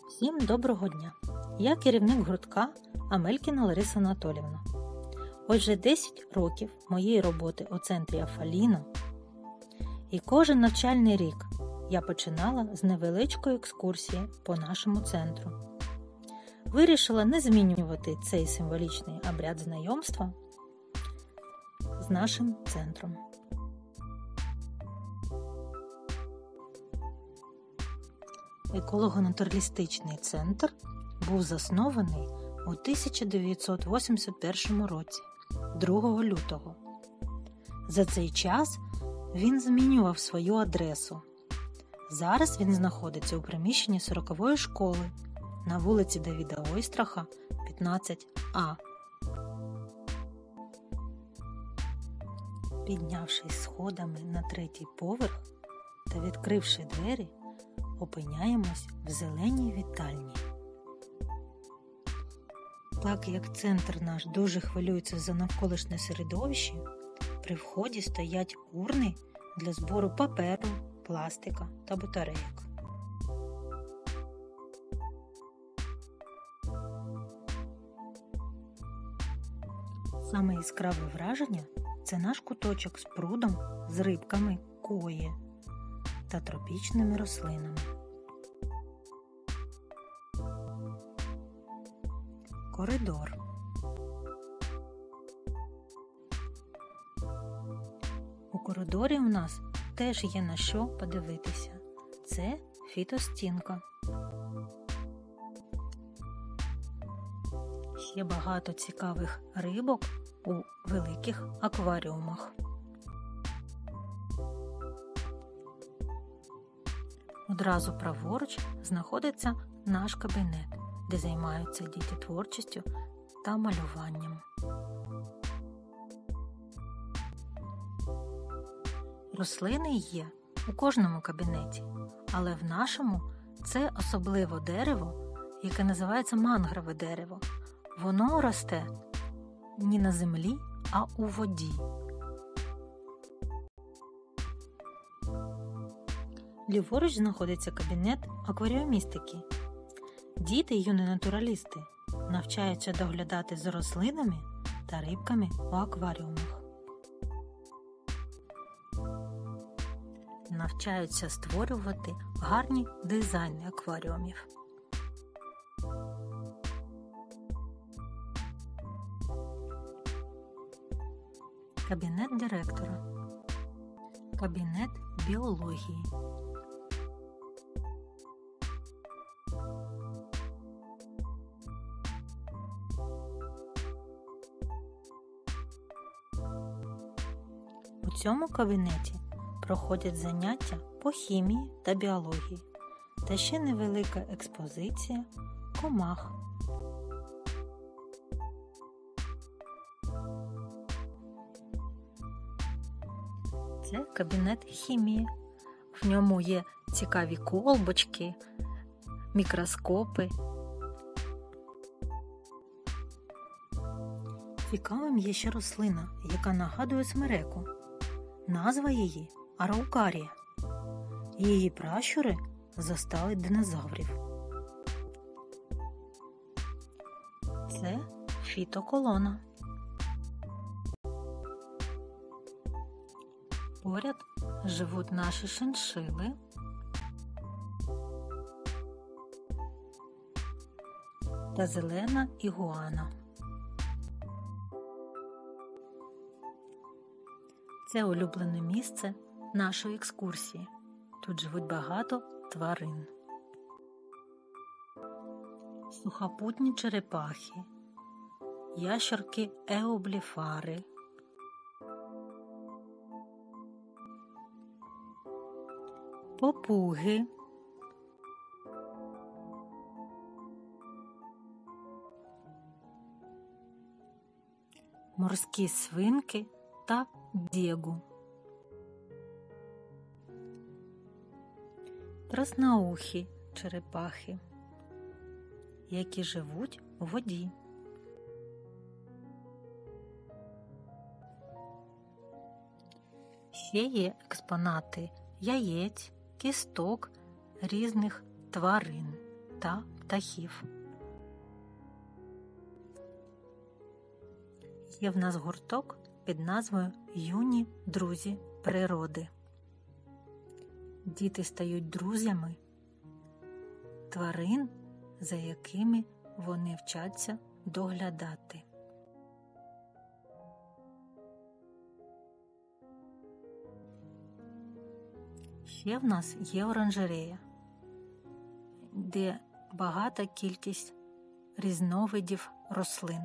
Всім доброго дня! Я керівник гуртка Амелькіна Лариса Анатоліївна. Ось вже 10 років моєї роботи у центрі Афаліно, і кожен навчальний рік я починала з невеличкої екскурсії по нашому центру. Вирішила не змінювати цей символічний обряд знайомства з нашим центром. Еколого-натуралістичний центр був заснований у 1981 році, 2 лютого. За цей час він змінював свою адресу. Зараз він знаходиться у приміщенні 40-ї школи на вулиці Давида Ойстраха, 15А. Піднявшись сходами на 3-й поверх та відкривши двері, опиняємось в зеленій вітальні. Так як центр наш дуже хвилюється за навколишнє середовище, при вході стоять урни для збору паперу, пластика та батарейок. Саме яскраве враження – це наш куточок з прудом, з рибками кої та тропічними рослинами. Коридор. У коридорі у нас теж є на що подивитися. Це фітостінка. Ще багато цікавих рибок у великих акваріумах. Одразу праворуч знаходиться наш кабінет, де займаються діти творчістю та малюванням. Рослини є у кожному кабінеті, але в нашому це особливо дерево, яке називається мангрове дерево. Воно росте не на землі, а у воді. Ліворуч знаходиться кабінет акваріумістики. Діти й юні натуралісти навчаються доглядати за рослинами та рибками у акваріумах. Навчаються створювати гарні дизайни акваріумів. Кабінет директора. Кабінет біології. У цьому кабінеті проходять заняття по хімії та біології, та ще невелика експозиція комах. Це кабінет хімії. В ньому є цікаві колбочки, мікроскопи. Цікавим є ще рослина, яка нагадує смереку. Назва її – араукарія. Її пращури застали динозаврів. Це фітоколона. Поряд живуть наші шиншили та зелена ігуана. Це улюблене місце нашої екскурсії. Тут живуть багато тварин. Сухопутні черепахи, ящерки еобліфари, попуги, морські свинки та дєгу, красноухі черепахи, які живуть у воді. Ще є експонати яєць, кісток різних тварин та птахів. Є в нас гурток під назвою «Юні друзі природи». Діти стають друзями тварин, за якими вони вчаться доглядати. Ще в нас є оранжерея, де багата кількість різновидів рослин.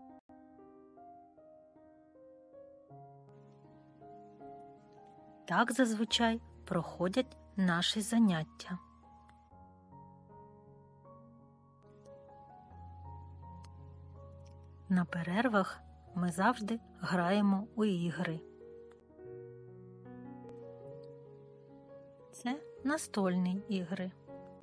Так зазвичай проходять наші заняття. На перервах ми завжди граємо у ігри. Це настольні ігри.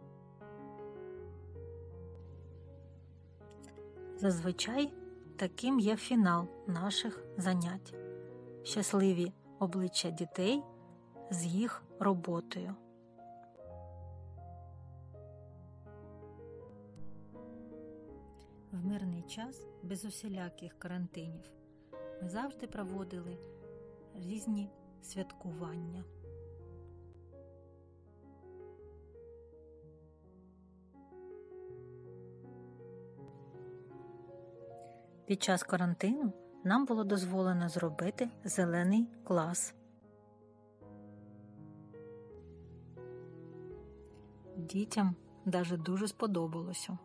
Зазвичай таким є фінал наших занять. Щасливі обличчя дітей з їх роботою. В мирний час, без усіляких карантинів, ми завжди проводили різні святкування. Під час карантину нам було дозволено зробити зелений клас. Дітям даже дуже сподобалося.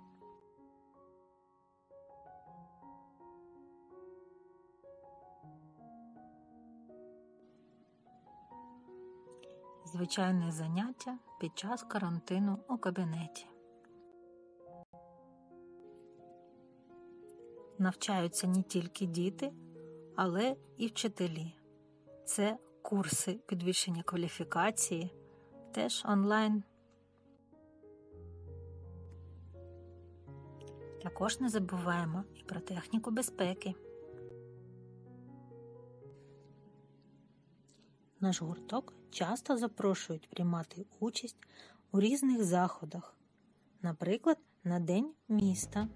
Звичайне заняття під час карантину у кабінеті. Навчаються не тільки діти, але і вчителі. Це курси підвищення кваліфікації, теж онлайн. Також не забуваємо і про техніку безпеки. Наш гурток часто запрошують приймати участь у різних заходах, наприклад, на День міста.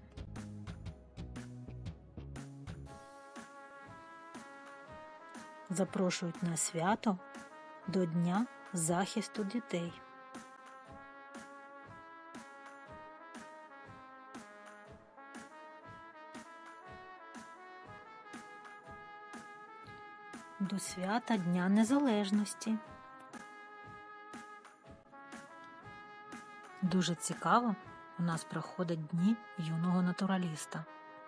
Запрошують на свято до Дня захисту дітей. До свята Дня Незалежності. Дуже цікаво у нас проходять дні юного натураліста.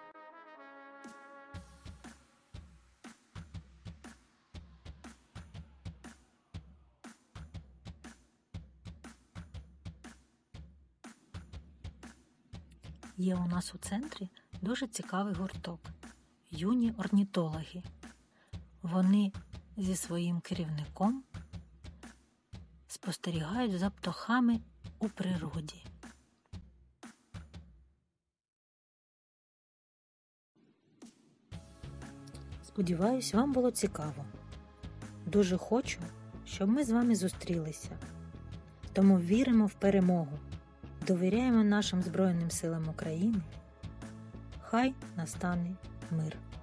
Є у нас у центрі дуже цікавий гурток – юні орнітологи. Вони зі своїм керівником спостерігають за птахами у природі. Сподіваюсь, вам було цікаво. Дуже хочу, щоб ми з вами зустрілися. Тому віримо в перемогу. Довіряємо нашим Збройним силам України. Хай настане мир.